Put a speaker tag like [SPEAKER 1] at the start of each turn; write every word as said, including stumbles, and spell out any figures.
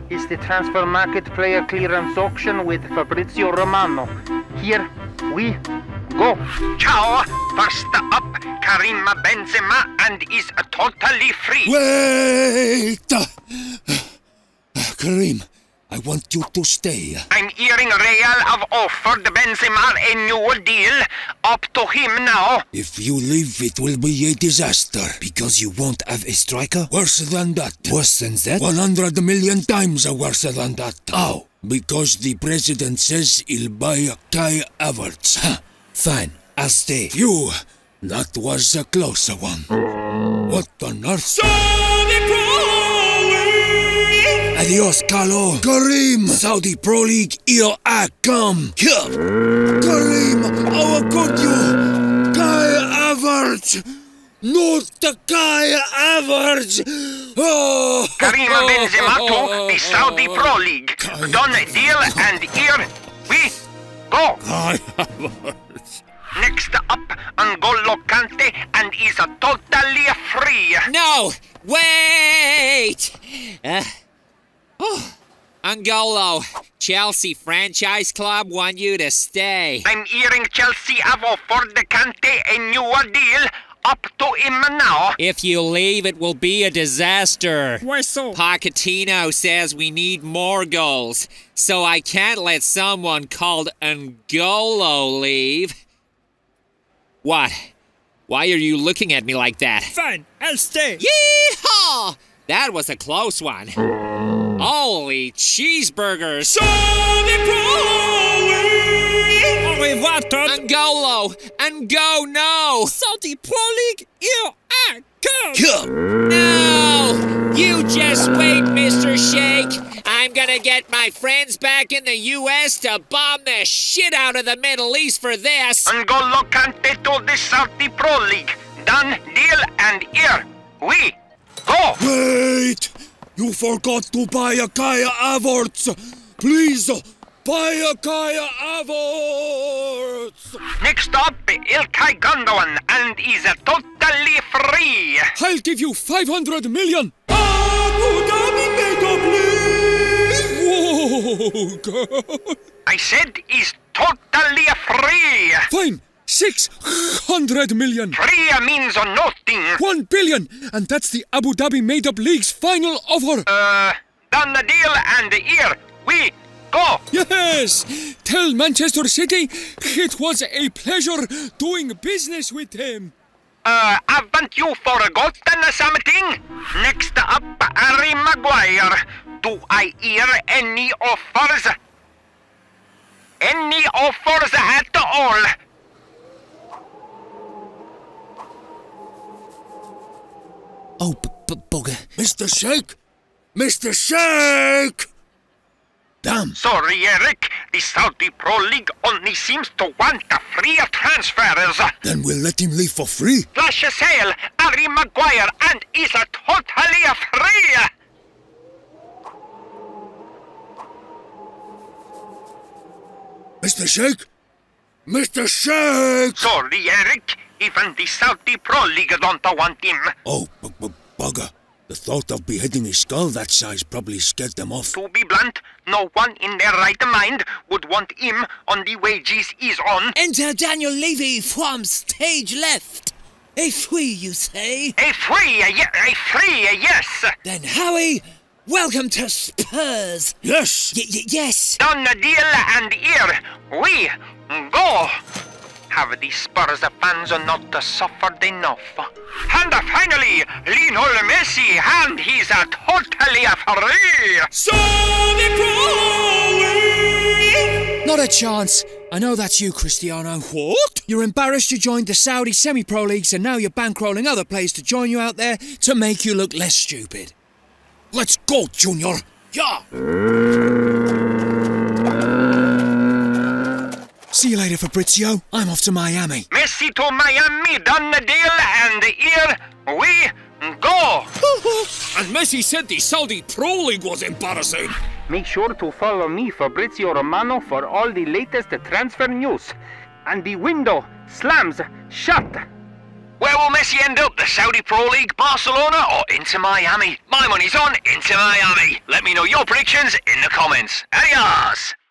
[SPEAKER 1] is the transfer market player clearance auction with Fabrizio Romano. Here we go.
[SPEAKER 2] Ciao! First up, Karim Benzema and is totally free.
[SPEAKER 3] Wait! Karim, I want you to stay.
[SPEAKER 2] I'm hearing Real have offered Benzema a new deal. Up to him now.
[SPEAKER 3] If you leave, it will be a disaster. Because you won't have a striker? Worse than that. Worse than that? One hundred million times worse than that. How? Because the president says he'll buy Kai Havertz. Huh. Fine, I'll stay. Phew, that was a close one. What on earth? Adios, Carlo. Karim! Saudi Pro League, here I come. Here. Karim, how could you? Kai Havertz! Not Kai Havertz! Oh.
[SPEAKER 2] Karim Benzema to the Saudi Pro League. Done deal and here we go.
[SPEAKER 3] Kai Havertz.
[SPEAKER 2] Next up, N'Golo Kante and is totally free.
[SPEAKER 4] No! Wait! Uh. Oh, N'Golo, Chelsea franchise club want you to stay.
[SPEAKER 2] I'm hearing Chelsea have offered Kante a new deal. Up to him now.
[SPEAKER 4] If you leave, it will be a disaster.
[SPEAKER 5] Why so?
[SPEAKER 4] Pochettino says we need more goals, so I can't let someone called N'Golo leave. What? Why are you looking at me like that?
[SPEAKER 5] Fine, I'll stay.
[SPEAKER 4] Yeehaw! That was a close one. Holy cheeseburgers!
[SPEAKER 5] Au revoir, Todd.
[SPEAKER 4] N'Golo! N'Go, no!
[SPEAKER 5] Saudi Pro League, here I come!
[SPEAKER 3] Come!
[SPEAKER 4] No! You just wait, Mister Sheikh! I'm gonna get my friends back in the U S to bomb the shit out of the Middle East for this!
[SPEAKER 2] N'Golo Kante to the Saudi Pro League. Done deal and here we go!
[SPEAKER 3] Wait! You forgot to buy a Kai Havertz! Please, buy a Kai Havertz!
[SPEAKER 2] Next up, Ilkay Gundogan and is totally free.
[SPEAKER 3] I'll give you five hundred million! Abu Dhabi made a Whoa, girl!
[SPEAKER 2] I said he's totally free.
[SPEAKER 3] Fine! Six hundred million!
[SPEAKER 2] Free means nothing.
[SPEAKER 3] One billion! And that's the Abu Dhabi Made-Up League's final offer!
[SPEAKER 2] Uh, done the deal and here we go!
[SPEAKER 3] Yes! Tell Manchester City it was a pleasure doing business with them!
[SPEAKER 2] Uh, haven't you forgotten something? Next up, Harry Maguire. Do I hear any offers? Any offers at all?
[SPEAKER 3] Oh, b-b-bugger. Mister Sheikh! Mister Sheikh! Damn.
[SPEAKER 2] Sorry, Eric. The Saudi Pro League only seems to want the free transfers.
[SPEAKER 3] Then we'll let him leave for free.
[SPEAKER 2] Flash sale, Harry Maguire, and is totally free.
[SPEAKER 3] Mister Sheikh! Mister Sheikh!
[SPEAKER 2] Sorry, Eric. Even the Saudi Pro League don't want him.
[SPEAKER 3] Oh, b-b-bugger. The thought of beheading a skull that size probably scared them off.
[SPEAKER 2] To be blunt, no one in their right mind would want him on the wages he's on.
[SPEAKER 5] Enter Daniel Levy from stage left. A free, you say?
[SPEAKER 2] A free, yeah, a free, yes.
[SPEAKER 5] Then Howie, welcome to Spurs.
[SPEAKER 3] Yes.
[SPEAKER 5] Y y yes.
[SPEAKER 2] Done the deal and here we go. Have the Spurs fans not suffered enough? And finally, Lionel Messi, and he's totally free!
[SPEAKER 3] Saudi Pro League!
[SPEAKER 5] Not a chance. I know that's you, Cristiano.
[SPEAKER 3] What?
[SPEAKER 5] You're embarrassed you joined the Saudi semi-pro leagues and now you're bankrolling other players to join you out there to make you look less stupid.
[SPEAKER 3] Let's go, Junior.
[SPEAKER 5] Yeah. See you later, Fabrizio. I'm off to Miami.
[SPEAKER 2] Messi to Miami, done the deal, and here we go!
[SPEAKER 3] And Messi said the Saudi Pro League was embarrassing.
[SPEAKER 1] Make sure to follow me, Fabrizio Romano, for all the latest transfer news. And the window slams shut.
[SPEAKER 2] Where will Messi end up? The Saudi Pro League, Barcelona, or Inter Miami? My money's on Inter Miami. Let me know your predictions in the comments. Adios!